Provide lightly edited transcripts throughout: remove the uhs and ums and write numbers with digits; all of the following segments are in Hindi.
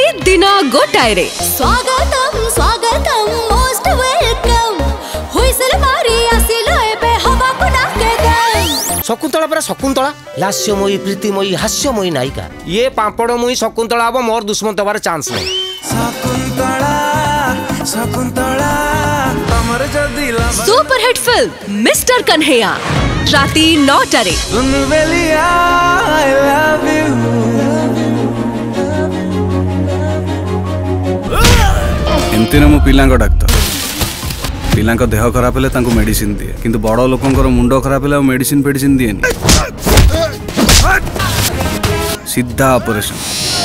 दिन गोटाए रे। स्वागतम स्वागतम मोस्ट वेलकम हुइसेल मारी आसिलो एबे हवा को डाके दे। शकुंतला परा शकुंतला लास्यमयी प्रीतिमयी हास्यमयी नायिका ये पापड़मयी शकुंतला अब मोर दुश्मन तबार चांस नहीं। शकुंतला शकुंतला तमर जदी love superhit film mister Kanhaiya राती 9 रे। सुन बेलिया आई लव यू। एमती मो पिला डाक्तर पिला देह खराब है मेडिसिन दिए किंतु बड़ लोकर मुंड खराब है मेडिसिन फेडिसिन दिए सीधा ऑपरेशन।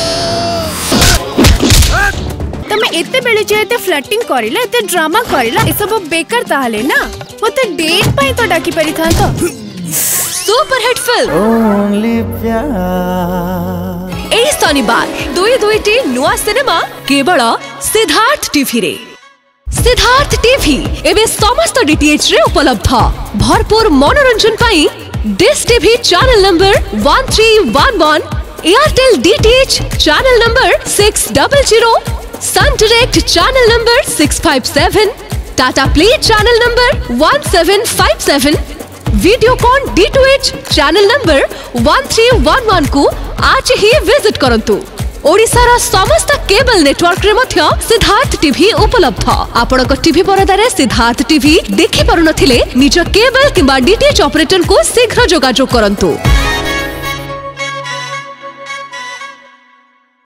तमे एते बेले जे एते फ्लर्टिंग करिला एते ड्रामा करिला ए सब बेकार ताहले ना मते डेट पई तो डाकी परि था तो। सुपरहिट फिल्म ओनली प्यार ए शनिवार 2 नुआ सिनेमा केवल सिद्धार्थ टीवी रे। सिद्धार्थ टीवी एवं समस्त डीटीएच रे उपलब्ध। भरपूर मनोरंजन पाई Dish TV channel number 1311, Airtel DTH channel number 600, Sun Direct channel number 657, Tata Play channel number 1757, Videocon D2H channel number 1311 को आज ही विजिट करंतु। ओडिसार समस्त केबल नेटवर्क रे मध्य सिद्धार्थ टीवी उपलब्ध। आपनक टीवी परदारे सिद्धार्थ टीवी देखि पारुनथिले निज केबल किंबा डीटीएच ऑपरेटर को शीघ्र जोगाजोग करंतु।